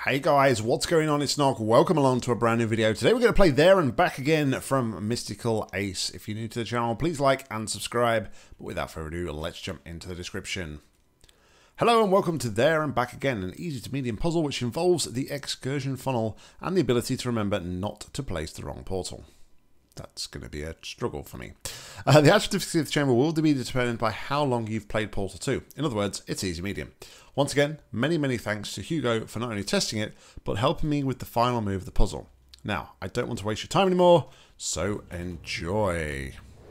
Hey guys, what's going on? It's Nock. Welcome along to a brand new video. Today we're going to play There and Back Again from Mystical Ace. If you're new to the channel, please like and subscribe. But without further ado, let's jump into the description. Hello and welcome to There and Back Again, an easy to medium puzzle which involves the excursion funnel and the ability to remember not to place the wrong portal. That's going to be a struggle for me. The actual difficulty of the chamber will be determined by how long you've played Portal 2. In other words, it's easy medium. Once again, many thanks to Hugo for not only testing it, but helping me with the final move of the puzzle. Now, I don't want to waste your time anymore, so enjoy.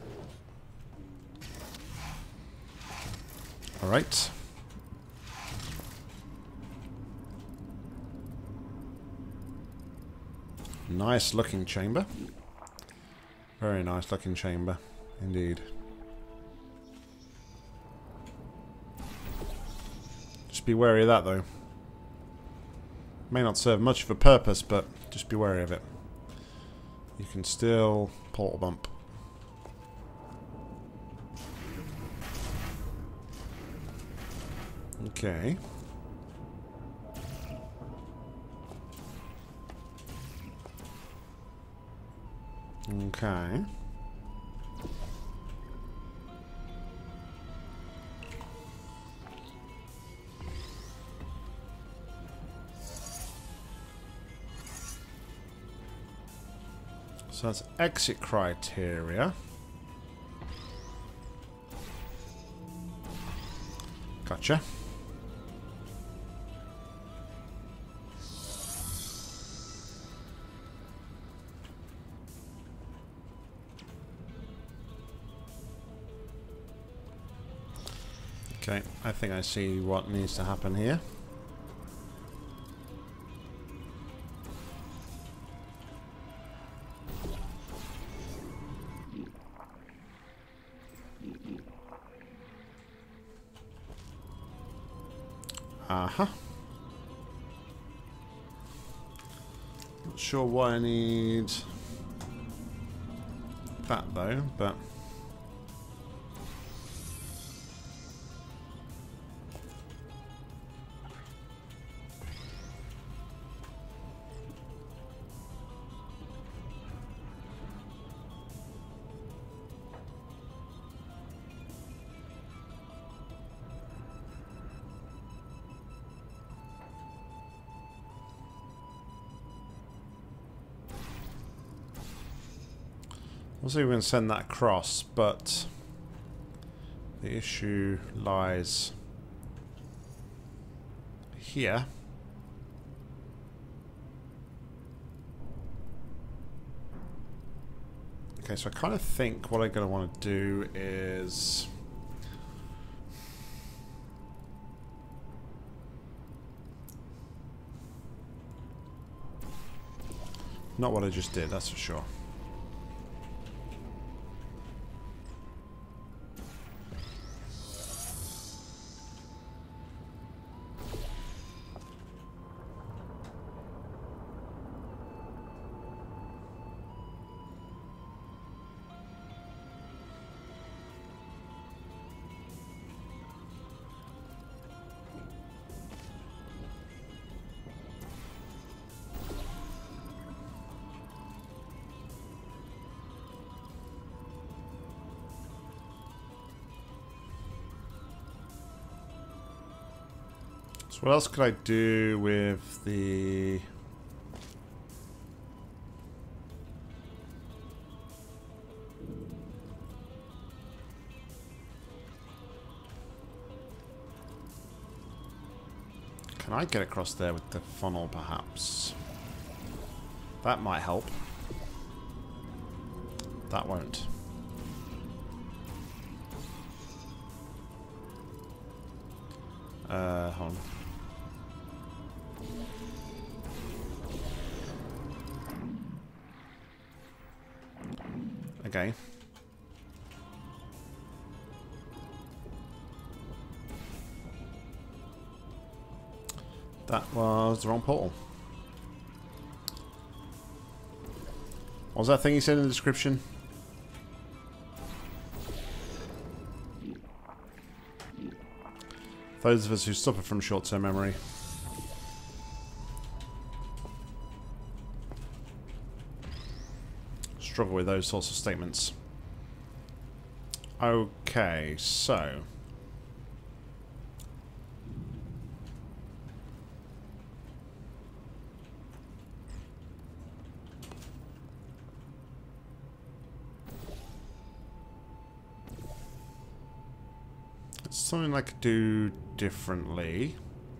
Alright. Nice looking chamber. Very nice looking chamber, indeed. Just be wary of that though. May not serve much of a purpose, but just be wary of it. You can still portal bump. Okay. Okay. So that's exit criteria. Gotcha. Okay, I think I see what needs to happen here. Uh-huh. Not sure why I need that though, but we'll see if we can send that across, but the issue lies here. Okay, so I kind of think what I'm going to want to do is not what I just did, that's for sure. So what else could I do with the... Can I get across there with the funnel, perhaps? That might help. That won't. Hold on. Okay. That was the wrong portal. What was that thing you said in the description? Those of us who suffer from short-term memory. struggle with those sorts of statements. Okay, so... it's something I could do differently.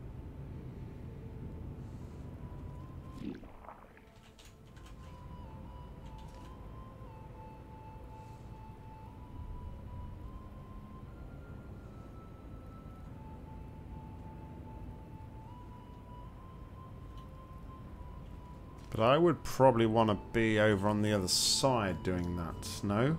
But I would probably want to be over on the other side doing that, no?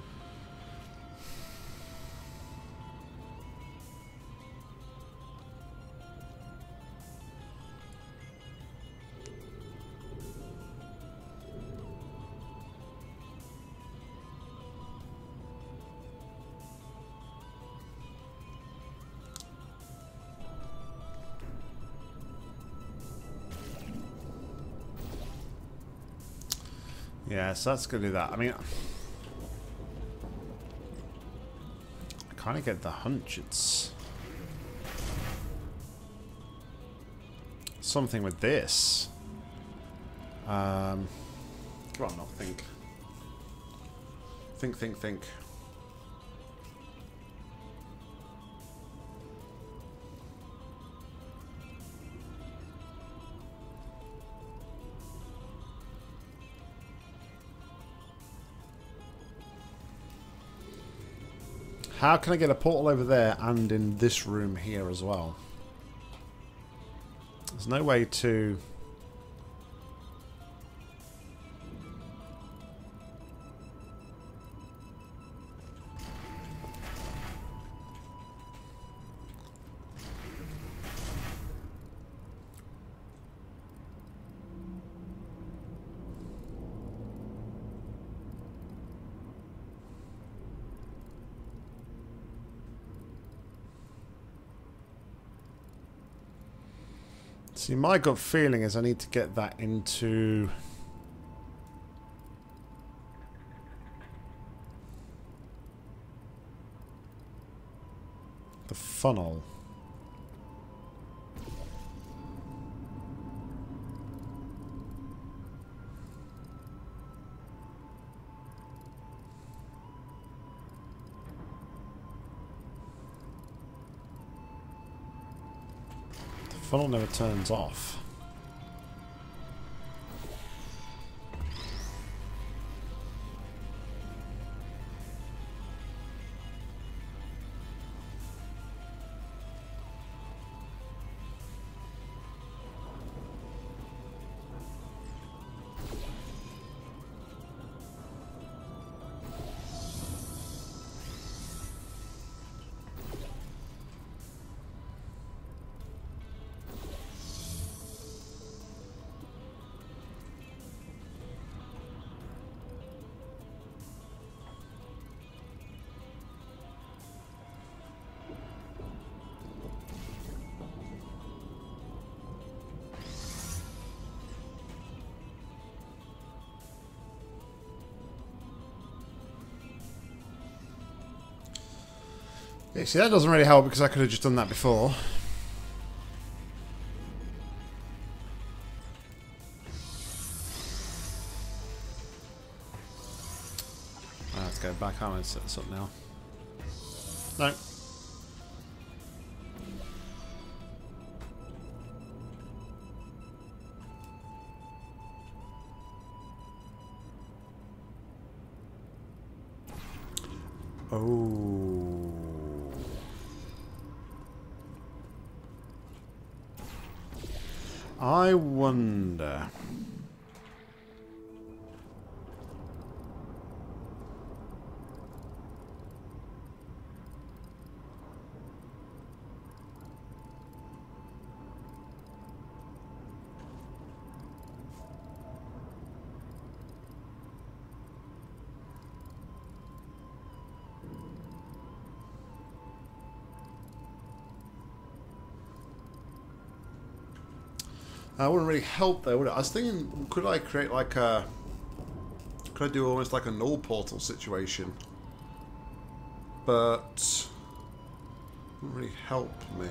Yeah, so that's going to do that. I mean, I kind of get the hunch it's something with this. Come on, Nock, think. Think. How can I get a portal over there and in this room here as well? There's no way to... See, my gut feeling is I need to get that into... the funnel. The funnel never turns off. Yeah, see, that doesn't really help because I could have just done that before. Let's go back home and set this up now. No. Oh. I wonder. That wouldn't really help though, would it? I was thinking, could I create like a Could I do almost like a null portal situation? But doesn't really help me.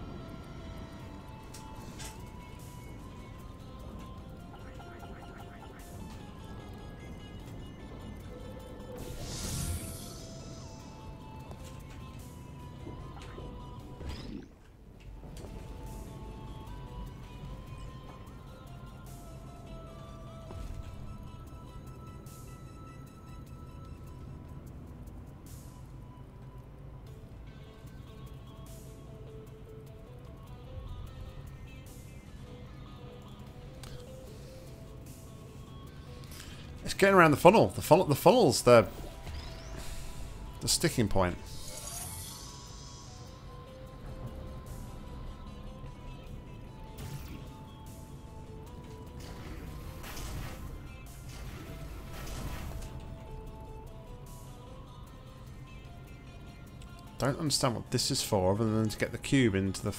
It's getting around the funnel. The funnel's the sticking point. Don't understand what this is for, other than to get the cube into the...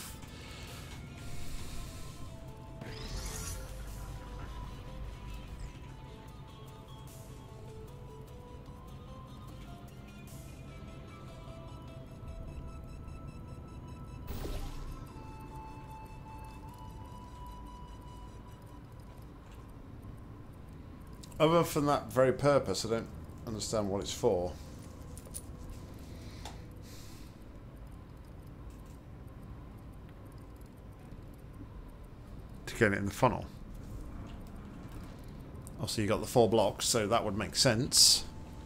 Other than that very purpose, I don't understand what it's for. To get it in the funnel. Obviously you got the 4 blocks, so that would make sense.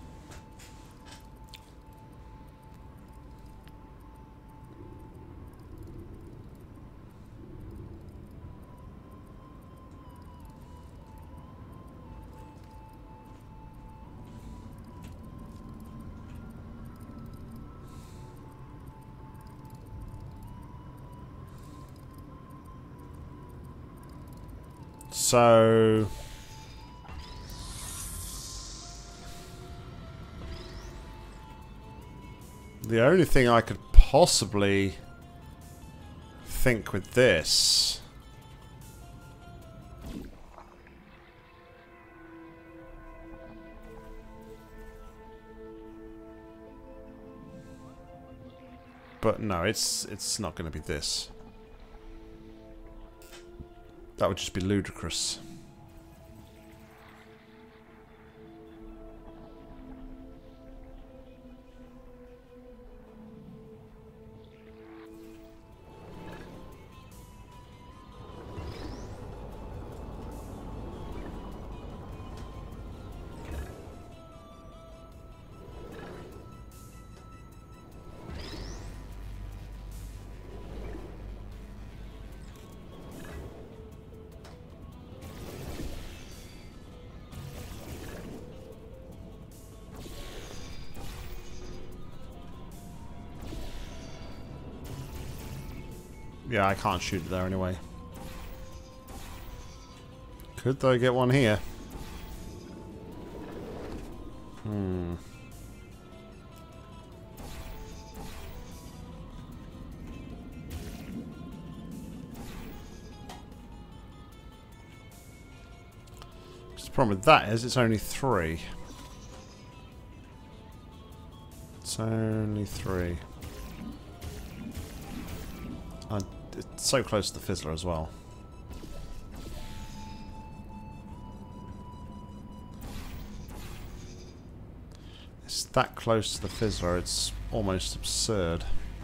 So the only thing I could possibly think with this but no, it's not going to be this. That would just be ludicrous. Yeah, I can't shoot it there anyway. Could I get one here? The problem with that is it's only 3. It's only 3. It's so close to the fizzler as well. It's that close to the fizzler, it's almost absurd.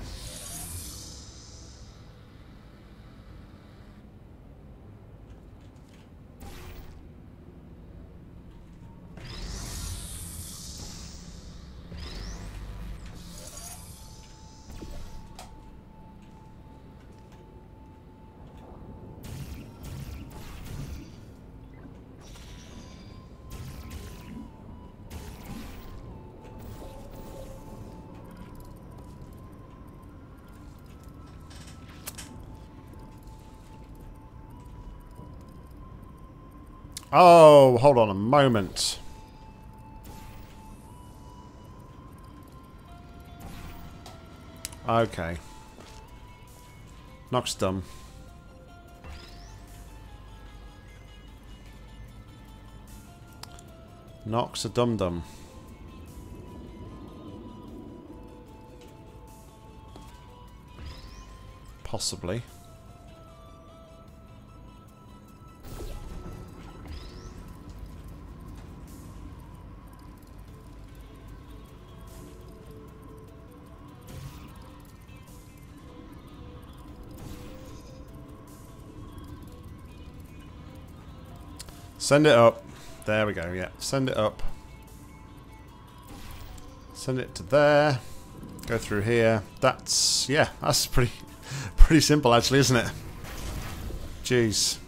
Oh, hold on a moment. Okay. Nock's dumb. Nock's a dum-dum. Possibly. Send it up. There we go, yeah. Send it up. Send it to there. Go through here. That's, yeah, that's pretty simple actually, isn't it? Jeez.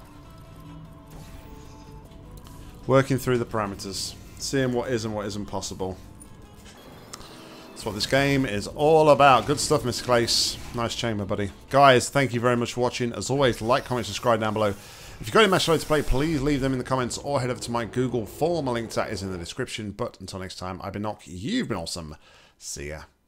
Working through the parameters. Seeing what is and what isn't possible. That's what this game is all about. Good stuff, Mr. Clace. Nice chamber, buddy. Guys, thank you very much for watching. As always, like, comment, subscribe down below. If you've got any match to play, please leave them in the comments or head over to my Google form. A link to that is in the description. But until next time, I've been Nock. You've been awesome. See ya.